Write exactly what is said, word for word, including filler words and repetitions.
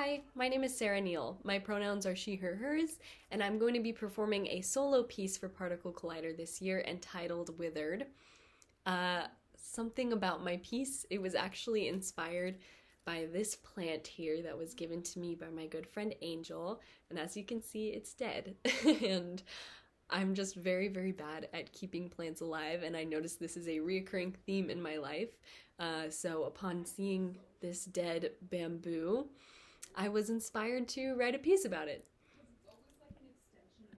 Hi, my name is Sarah Neal. My pronouns are she, her, hers, and I'm going to be performing a solo piece for Particle Collider this year entitled Withered. Uh, something about my piece, it was actually inspired by this plant here that was given to me by my good friend Angel, and as you can see, it's dead. And I'm just very, very bad at keeping plants alive, and I noticed this is a reoccurring theme in my life. Uh, so upon seeing this dead bamboo, I was inspired to write a piece about it.